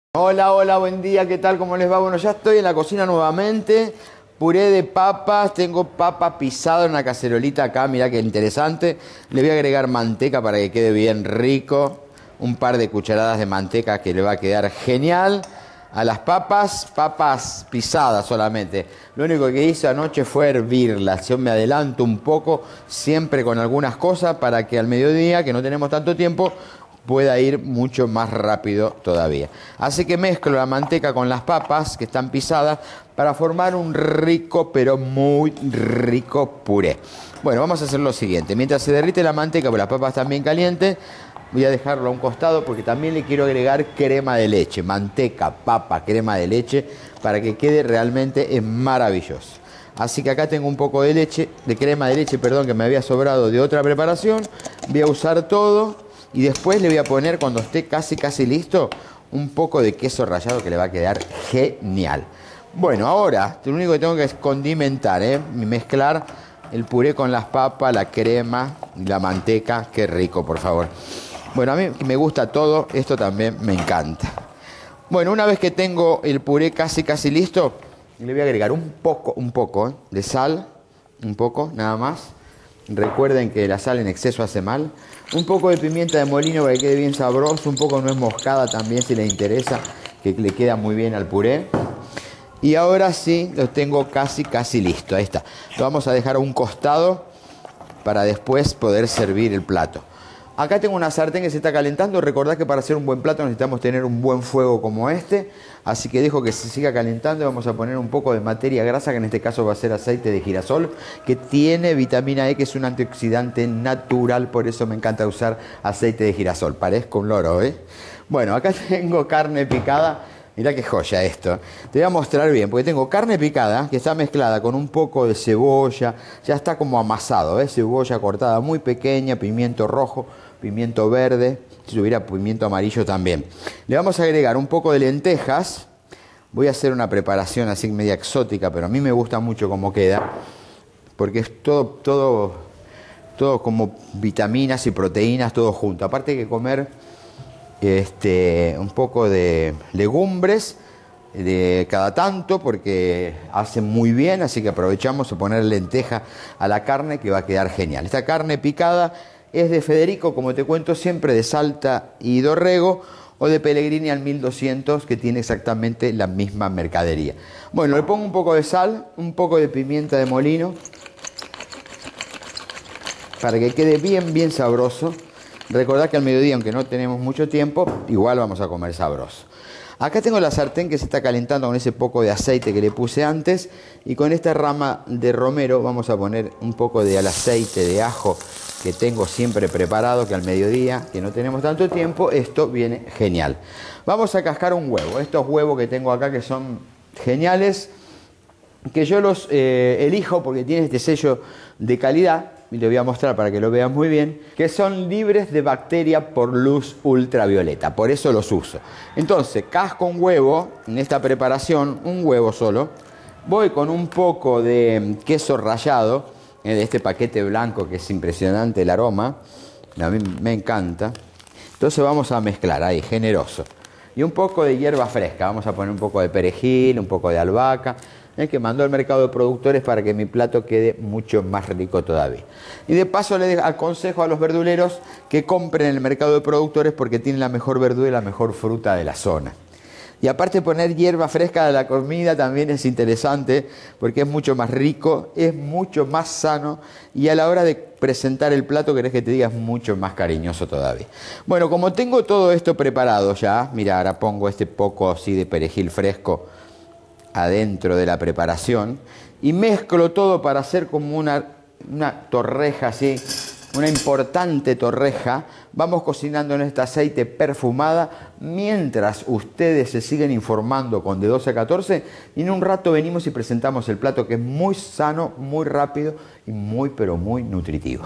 Hola, hola, buen día, ¿qué tal? ¿Cómo les va? Bueno, ya estoy en la cocina nuevamente. Puré de papas, tengo papa pisada en una cacerolita acá, mirá qué interesante. Le voy a agregar manteca para que quede bien rico. Un par de cucharadas de manteca que le va a quedar genial. A las papas pisadas solamente. Lo único que hice anoche fue hervirlas. Yo me adelanto un poco, siempre con algunas cosas, para que al mediodía, que no tenemos tanto tiempo, pueda ir mucho más rápido todavía. Así que mezclo la manteca con las papas que están pisadas para formar un rico, pero muy rico puré. Bueno, vamos a hacer lo siguiente. Mientras se derrite la manteca, porque las papas están bien calientes, voy a dejarlo a un costado porque también le quiero agregar crema de leche. Manteca, papa, crema de leche, para que quede realmente maravilloso. Así que acá tengo un poco de leche, de crema de leche, perdón, que me había sobrado de otra preparación. Voy a usar todo. Y después le voy a poner, cuando esté casi listo, un poco de queso rallado que le va a quedar genial. Bueno, ahora lo único que tengo que es condimentar, mezclar el puré con las papas, la crema y la manteca. Qué rico, por favor. Bueno, a mí me gusta todo, esto también me encanta. Bueno, una vez que tengo el puré casi listo, le voy a agregar un poco de sal, un poco, nada más. Recuerden que la sal en exceso hace mal. Un poco de pimienta de molino para que quede bien sabroso. Un poco de nuez moscada también, si les interesa, que le queda muy bien al puré. Y ahora sí, lo tengo casi listo. Ahí está. Lo vamos a dejar a un costado para después poder servir el plato. Acá tengo una sartén que se está calentando. Recordad que para hacer un buen plato necesitamos tener un buen fuego como este. Así que dejo que se siga calentando y vamos a poner un poco de materia grasa, que en este caso va a ser aceite de girasol, que tiene vitamina E, que es un antioxidante natural. Por eso me encanta usar aceite de girasol. Parezco un loro, ¿eh? Bueno, acá tengo carne picada. Mirá qué joya esto. Te voy a mostrar bien, porque tengo carne picada que está mezclada con un poco de cebolla. Ya está como amasado, ¿ves? Cebolla cortada muy pequeña, pimiento rojo, pimiento verde, si tuviera pimiento amarillo también. Le vamos a agregar un poco de lentejas. Voy a hacer una preparación así media exótica, pero a mí me gusta mucho cómo queda, porque es todo como vitaminas y proteínas, todo junto. Aparte hay que comer un poco de legumbres de cada tanto, porque hacen muy bien, así que aprovechamos a poner lenteja a la carne, que va a quedar genial. Esta carne picada es de Federico, como te cuento siempre, de Salta y Dorrego, o de Pellegrini al 1200, que tiene exactamente la misma mercadería. Bueno, le pongo un poco de sal, un poco de pimienta de molino, para que quede bien sabroso. Recordad que al mediodía, aunque no tenemos mucho tiempo, igual vamos a comer sabroso. Acá tengo la sartén que se está calentando con ese poco de aceite que le puse antes, y con esta rama de romero vamos a poner un poco de aceite de ajo que tengo siempre preparado, que al mediodía, que no tenemos tanto tiempo, esto viene genial. Vamos a cascar un huevo. Estos huevos que tengo acá, que son geniales, que yo los elijo porque tienen este sello de calidad, y les voy a mostrar para que lo vean muy bien, que son libres de bacteria por luz ultravioleta, por eso los uso. Entonces, casco un huevo en esta preparación, un huevo solo. Voy con un poco de queso rallado, de este paquete blanco que es impresionante el aroma, a mí me encanta. Entonces vamos a mezclar ahí, generoso. Y un poco de hierba fresca, vamos a poner un poco de perejil, un poco de albahaca, que mandó al mercado de productores para que mi plato quede mucho más rico todavía. Y de paso les aconsejo a los verduleros que compren en el mercado de productores, porque tienen la mejor verdura y la mejor fruta de la zona. Y aparte, poner hierba fresca a la comida también es interesante, porque es mucho más rico, es mucho más sano, y a la hora de presentar el plato, querés que te digas, mucho más cariñoso todavía. Bueno, como tengo todo esto preparado ya, mira, ahora pongo este poco así de perejil fresco adentro de la preparación y mezclo todo para hacer como una torreja así, una importante torreja. Vamos cocinando en este aceite perfumada mientras ustedes se siguen informando con de 12 a 14, y en un rato venimos y presentamos el plato, que es muy sano, muy rápido y muy pero muy nutritivo.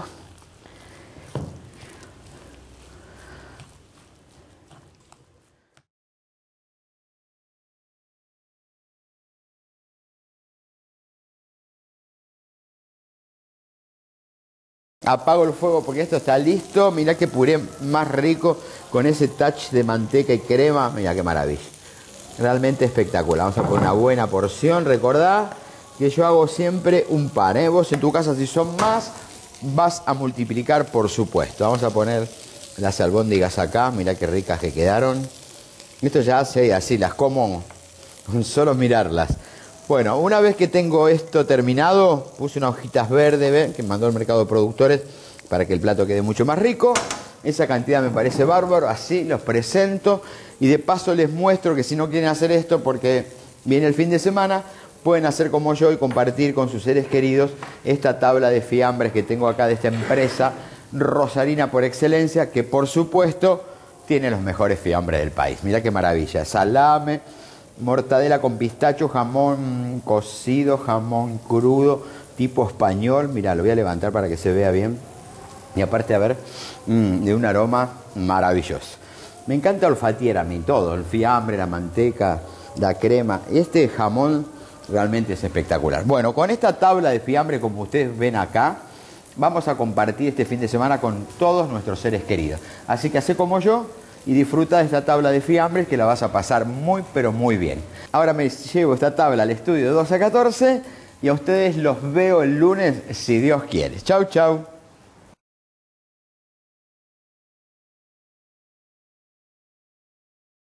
Apago el fuego porque esto está listo. Mirá qué puré más rico con ese touch de manteca y crema. Mirá qué maravilla. realmente espectacular. Vamos a poner una buena porción. Recordá que yo hago siempre un pan, ¿eh? Vos en tu casa, si son más, vas a multiplicar, por supuesto. Vamos a poner las albóndigas acá. Mirá qué ricas que quedaron. Esto ya hace así, las como con solo mirarlas. Bueno, una vez que tengo esto terminado, puse unas hojitas verdes, ¿ven? Que mandó el mercado de productores para que el plato quede mucho más rico. Esa cantidad me parece bárbaro, así los presento. Y de paso les muestro que si no quieren hacer esto porque viene el fin de semana, pueden hacer como yo y compartir con sus seres queridos esta tabla de fiambres que tengo acá de esta empresa rosarina por excelencia, que por supuesto tiene los mejores fiambres del país. Mirá qué maravilla, salame, mortadela con pistacho, jamón cocido, jamón crudo, tipo español. Mirá, lo voy a levantar para que se vea bien. Y aparte, a ver, de un aroma maravilloso. Me encanta olfatear a mí todo, el fiambre, la manteca, la crema. Este jamón realmente es espectacular. Bueno, con esta tabla de fiambre, como ustedes ven acá, vamos a compartir este fin de semana con todos nuestros seres queridos. Así que hacé como yo y disfruta de esta tabla de fiambres que la vas a pasar muy, pero muy bien. Ahora me llevo esta tabla al estudio de 12 a 14 y a ustedes los veo el lunes, si Dios quiere. Chau, chau.